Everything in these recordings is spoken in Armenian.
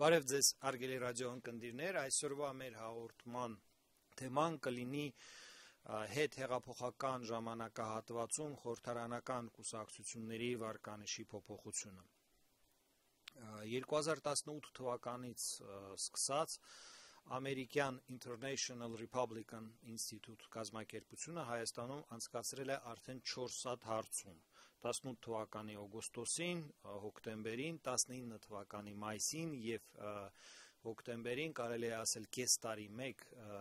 Բարև ձեզ, հարգելի ռադիո ընկերներ, այսօրվա մեր հաղորդման թեման կլինի հետ հեղափոխական ժամանակահատվածում խորհրդարանական կուսակցությունների վարկանիշի փոփոխությունը։ 2018 թվականից սկսած ամերիկյան International Republican Institute կազմակերպությունը Հայաստանում անցկացրել է արդեն 4 հատ հարցում։ 18 թվականի օգոստոսին, հոկտեմբերին, 19 թվականի մայիսին և հոկտեմբերին կարելի է ասել կես տարի մեկ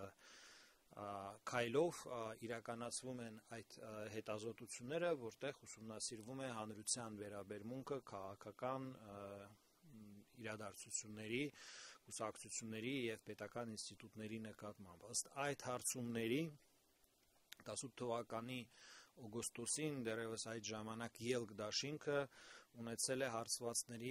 քայլով իրականացվում են այդ հետազոտությունները, որտեղ ուսումնասիրվում է հանրության վերաբերմունքը քաղաքական իրադարձությունների, կուսակցությունների և պետական ինստիտուտների նկատմամբ։ Ըստ այդ հարցումների 18 թվականի օգոստոսին դեռևս այդ ժամանակ ելք դաշինքը ունեցել է հարցվածների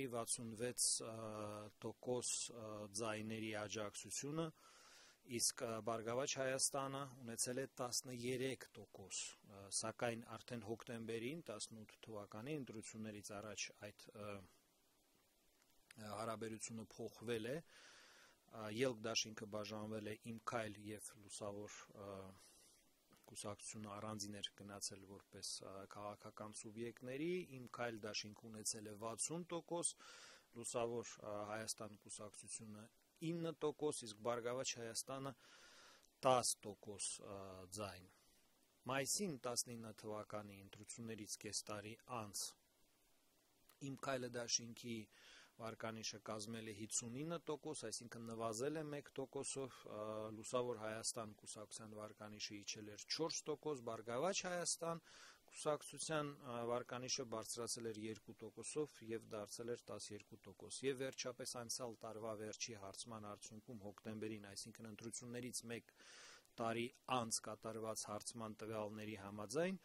66% ձայների աջակցությունը, իսկ Բարգավաճ Հայաստանը ունեցել է 13%, սակայն արդեն հոկտեմբերին 18 թվականի ընտրություններից առաջ այդ հարաբերությունը փոխվել է, ելք դաշինքը բաժանվել է Իմ քայլ և Լուսավոր կուսակցությունը առանձին էր գնացել որպես քաղաքական սուբյեկտների, Իմ քայլ դաշինքը ունեցել է 60%, Լուսավոր Հայաստան կուսակցությունը 9%, իսկ Բարգավաճ Հայաստանը 10% ձայն։ Մայիսին 19 թվականի ընտրություններից կես տարի անց Իմ քայլը դաշինքի վարկանիշը կազմել է 59%, այսինքն նվազել է 1%-ով, Լուսավոր Հայաստան կուսակցության վարկանիշը իջել էր 4%, Բարգավաճ Հայաստան կուսակցության վարկանիշը բարձրացել էր 2%-ով և դարձել էր 12%։ Եվ վերջապես անցյալ տարվա վերջի հարցման արդյունքում հոկտեմբերին, այսինքն ընտրություններից մեկ տարի անց կատարված հարցման տվյալների համաձայն,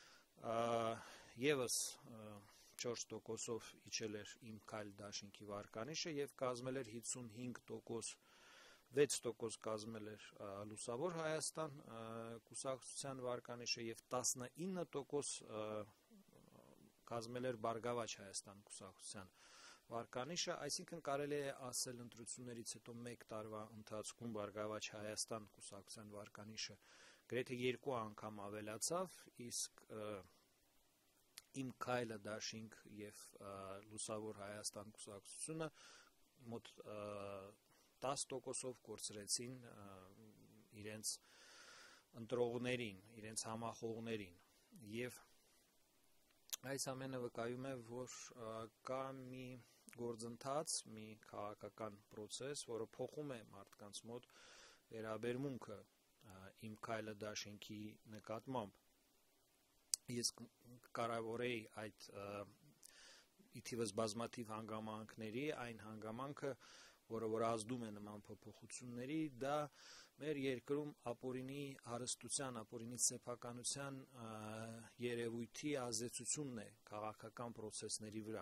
ևս 4%-ով իջել էր Իմ քայլ դաշինքի վարկանիշը և կազմել էր 55%, 6% կազմել էր Լուսավոր Հայաստան կուսակցության վարկանիշը և 19% կազմել էր Բարգավաճ Հայաստան կուսակցության վարկանիշը, այսինքն կարելի է ասել ընտրություններից հետո մեկ տարվա ընթացքում Բարգավաճ Հայաստան կուսակցության վարկանիշը գրեթե 2 անգամ ավելացավ, իսկ Իմ քայլը դաշինք և Լուսավոր Հայաստան կուսակցությունը մոտ 10%-ով կորցրեցին իրենց ընտրողներին, իրենց համախոհներին, և այս ամենը վկայում է, որ կա մի գործընթաց, մի քաղաքական պրոցես, որը փոխում է մարդկանց մոտ վերաբերմունքը Իմ քայլը դաշինքի նկատմամբ։ Ես կարևորեի այդ ի թիվս բազմաթիվ հանգամանքների այն հանգամանքը, որը որ ազդում է նման փոփոխությունների, դա մեր երկրում ապօրինի հարստության, ապօրինի սեփականության երևույթի ազդեցությունն է քաղաքական պրոցեսների վրա։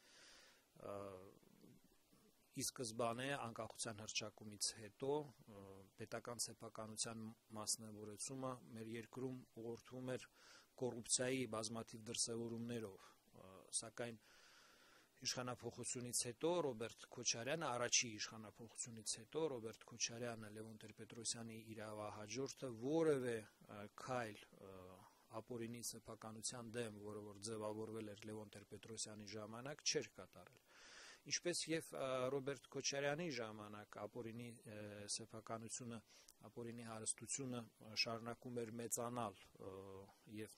Ի սկզբանե անկախության հռչակումից հետո պետական սեփականության մասնավորեցումը մեր երկրում ուղղորդվում էր կոռուպցիայի բազմաթիվ դրսևորումներով, սակայն իշխանափոխությունից հետո Ռոբերտ Քոչարյանը, առաջի իշխանափոխությունից հետո Ռոբերտ Քոչարյանը, Լևոն Տեր-Պետրոսյանի իրավահաջորդը որևէ քայլ ապօրինի սեփականության դեմ, որը որ ձևավորվել էր Լևոն Տեր-Պետրոսյանի ժամանակ, չէր կատարել։ Ինչպես և Ռոբերտ Քոչարյանի ժամանակ ապօրինի սեփականությունը, ապօրինի հարստությունը շարունակում էր մեծանալ և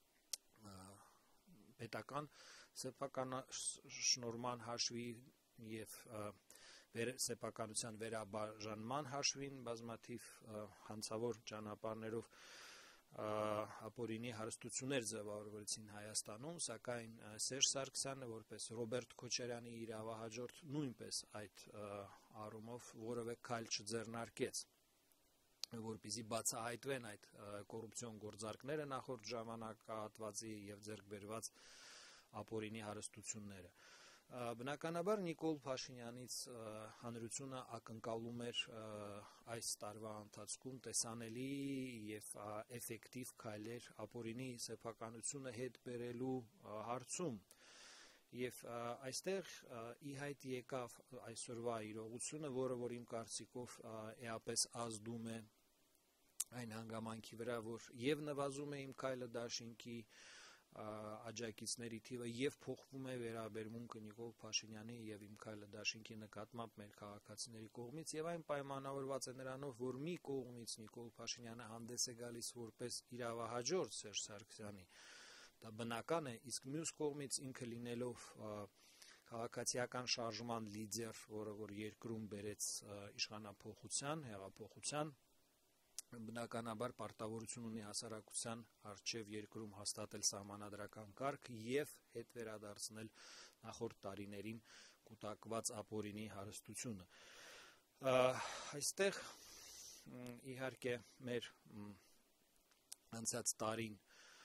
պետական սեփականաշնորհման հաշվի և սեփականության վերաբաժանման հաշվին բազմաթիվ հանցավոր ճանապարհներով ապօրինի հարստություններ ձևավորվեցին Հայաստանում, սակայն Սերժ Սարգսյանը որպես Ռոբերտ Քոչարյանի իրավահաջորդ նույնպես այդ առումով որևէ քայլ չձեռնարկեց, որպեսզի բացահայտվեն այդ կոռուպցիոն գործարքները նախորդ ժամանակահատվածի և ձեռք բերված ապօրինի հարստությունները։ Բնականաբար Նիկոլ Փաշինյանից հանրությունը ակնկալում էր այս տարվա ընթացքում տեսանելի և էֆեկտիվ քայլեր ապօրինի սեփականությունը հետ բերելու հարցում, Եվ այստեղ ի հայտ եկավ այսօրվա իրողությունը, որը որ իմ կարծիքով էապես ազդում է այն հանգամանքի վրա, որ եւ նվազում է իմ քայլը դաշինքի աջակիցների թիվը եւ փոխվում է վերաբերմունքը Նիկոլ Փաշինյանի եւ իմ քայլը դաշինքի նկատմամբ մեր քաղաքացիների կողմից եւ այն պայմանավորված է նրանով, որ մի կողմից Նիկոլ Փաշինյանը հանդես է գալիս որպես իրավահաջորդ Սերժ Սարգսյանի, դա բնական է, իսկ մյուս կողմից ինքը լինելով քաղաքացիական շարժման լիդեր, որը որ երկրում բերեց իշխանափոխության, հեղափոխության, բնականաբար պարտավորություն ունի հասարակության առջև երկրում հաստատել սահմանադրական կարգ եւ հետ վերադարձնել նախորդ տարիներին կուտակված ապօրինի հարստությունը։ Այստեղ իհարկե մեր անցած տարին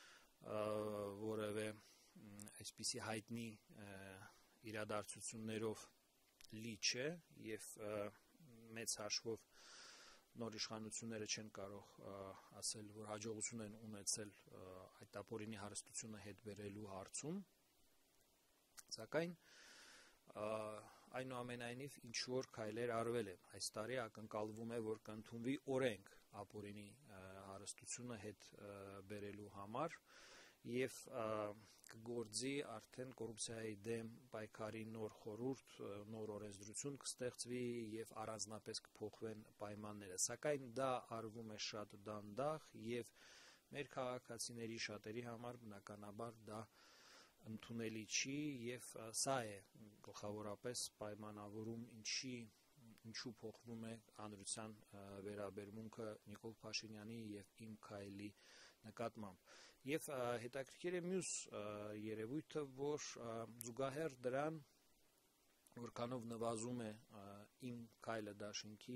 որևէ այսպիսի հայտնի իրադարձություններով լի չէ եւ մեծ հաշվով նոր իշխանությունները չեն կարող ասել, որ հաջողություն են ունեցել այդ ապօրինի հարստությունը հետ բերելու հարցում, սակայն այնուամենայնիվ ինչ որ քայլեր արվել են։ Այս տարի ակնկալվում է, որ կընդունվի օրենք ապօրինի հարստությունը հետ բերելու համար եւ կգործի արդեն կոռուպցիայի դեմ պայքարի նոր խորհուրդ, նոր օրենսդրություն կստեղծվի եւ առանձնապես կփոխվեն պայմանները, սակայն դա արվում է շատ դանդաղ եւ մեր քաղաքացիների շատերի համար բնականաբար դա ընդունելի չի եւ սա է գլխավորապես պայմանավորում ինչու փոխվում է հանրության վերաբերմունքը Նիկոլ Փաշինյանի եւ իմ քայլի նկատմամբ։ Եվ հետաքրքիր է մյուս երևույթը, որ զուգահեռ դրան, որքանով նվազում է իմ քայլը դաշինքի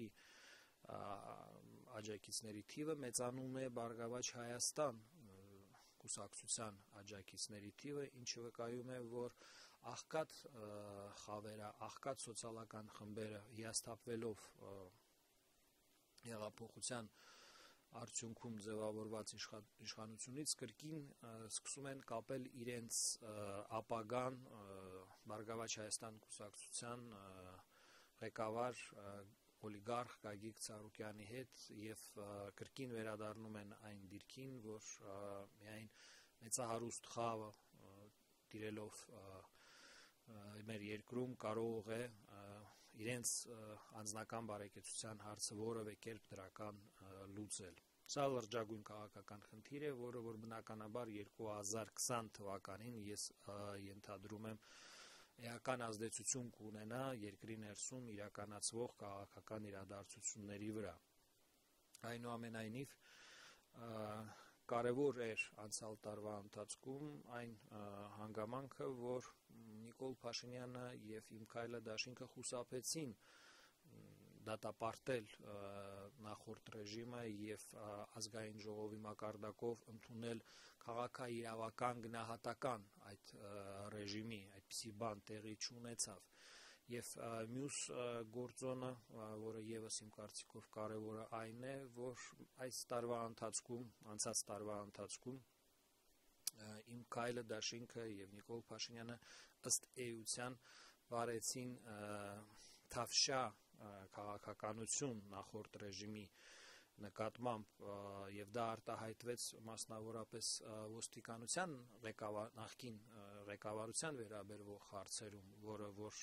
աջակիցների թիվը, մեծանում է Բարգավաճ Հայաստան կուսակցության աջակիցների թիվը, ինչը վկայում է, որ աղքատ խավերը, աղքատ սոցիալական խմբերը հիասթափվելով հեղափոխության արդյունքում ձևավորված իշխանությունից կրկին սկսում են կապել իրենց ապագան Բարգավաճ Հայաստան կուսակցության ղեկավար օլիգարխ Գագիկ Ծառուկյանի հետ եւ կրկին վերադառնում են այն դիրքին, որ միայն մեծահարուստ խավը տիրելով մեր երկրում կարող է իրենց անձնական բարեկեցության հարցը որևէ կերպ դրական լուծել։ Սա լրջագույն քաղաքական խնդիր է, որը որ բնականաբար 2020 թվականին ես ենթադրում եմ էական ազդեցություն կունենա երկրի ներսում իրականացվող քաղաքական իրադարձությունների վրա։ Այնուամենայնիվ կարևոր էր անցյալ տարվա ընթացքում այն հանգամանքը, որ Նիկոլ Փաշինյանը եւ իմ քայլը դաշինքը խուսափեցին դատապարտել նախորդ ռեժիմը եւ ազգային ժողովի մակարդակով ընդունել քաղաքաիրավական գնահատական այդ ռեժիմի, այդպիսի բան տեղի չունեցավ։ Եվ մյուս գործոնը, որը եւս իմ կարծիքով կարևորը այն է, որ այս տարվա ընթացքում, անցած տարվա ընթացքում իմ քայլը դաշինքը եւ Նիկոլ Փաշինյանը ըստ էության վարեցին թավշյա քաղաքականություն նախորդ ռեժիմի նկատմամբ եւ դա արտահայտվեց մասնավորապես ոստիկանության նախկին ղեկավարության վերաբերող հարցերում, որը որ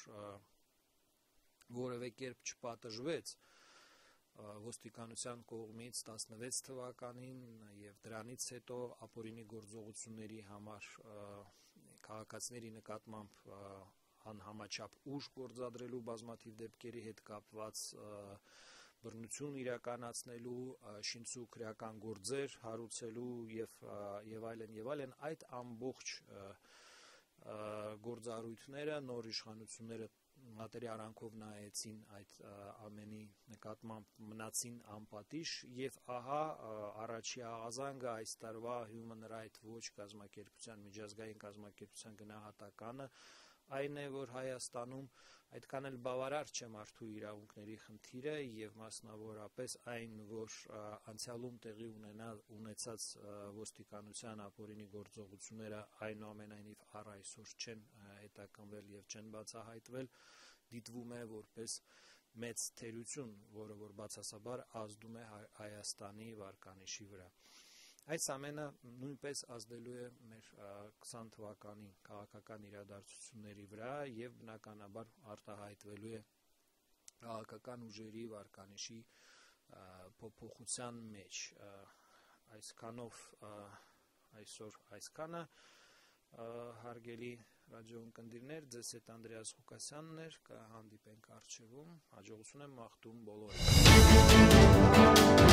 որևէ կերպ չպատժվեց ոստիկանության կողմից 16 թվականին եւ դրանից հետո ապօրինի գործողությունների համար քաղաքացիների նկատմամբ անհամաչափ ուժ գործադրելու բազմաթիվ դեպքերի հետ կապված բռնություն իրականացնելու, շինծու քրեական գործեր հարուցելու եւ այլն, այդ ամբողջ գործառույթները նոր իշխանությունները մատերի արանքով նայեցին այդ ամենի նկատմամբ մնացին անպատիժ եւ ահա առաջի աղազանգը այս տարվա Human Rights Watch կազմակերպության միջազգային կազմակերպության գնահատականը այն է, որ Հայաստանում այդքան էլ բավարար չէ մարդու իրավունքների խնդիրը եւ մասնավորապես այն, որ անցյալում տեղի ունեցած ոստիկանության ապօրինի գործողությունները այնուամենայնիվ առ այսօր չեն հետաքննվել եւ չեն բացահայտվել, դիտվում է որպես մեծ թերություն, որը որ բացասաբար ազդում է Հայաստանի վարկանիշի վրա։ Այս ամենը նույնպես ազդելու է մեր 20 թվականի քաղաքական իրադարձությունների վրա եւ բնականաբար արտահայտվելու է քաղաքական ուժերի վարկանիշի փոփոխության մեջ։ Այսքանով այսօր այսքանը, հարգելի ռադիոընկերներ, ձեզ հետ Անդրեաս Ղուկասյանն էր, կհանդիպենք առջևում, հաջողություն եմ մաղթում բոլորին։